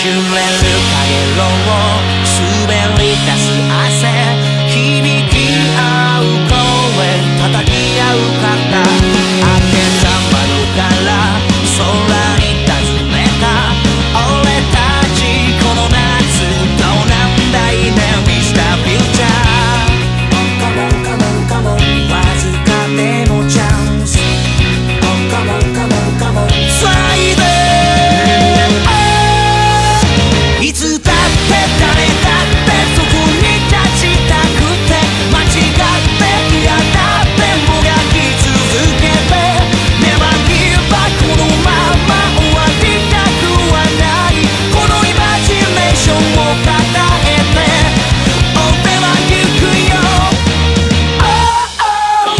揺れるかげろう滑り出す汗響き合う声叩き合う肩開けた窓から空に尋ねた俺たちこの夏どうなんだいね Mr. Future Come on, come on, come on わずかでもチャンス Oh, come on, come on, come on ついでいつだって誰だってそこに立ちたくて間違って嫌だってもがき続けて Never give up このまま終わりたくはないこのイマジネーションを抱えて追ってはゆくよ Oh, oh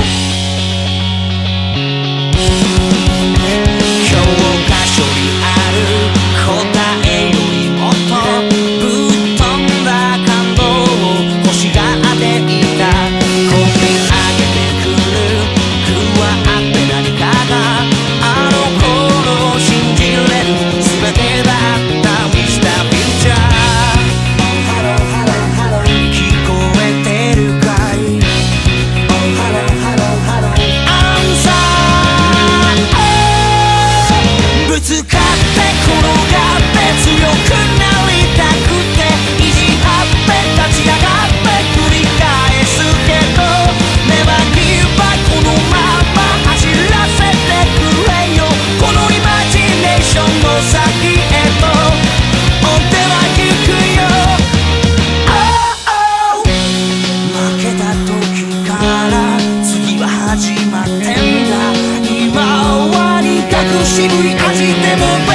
教科書にある答えよりもっとぶっ飛んだ感動を星が当ていたこぎ上げてくる加わって何かがあの頃信じれる全てだった Mr. Future Hello, hello, hello 聞こえてるかい Oh, hello, hello, hello アンサーぶつかって転がって強くなりたくて意地張って立ち上がって繰り返すけど Never give up このまま走らせてくれよこのイマジネーションの先へと追ってはゆくよ Oh, oh 負けた時から次は始まってんだ今終わりかく渋い味でも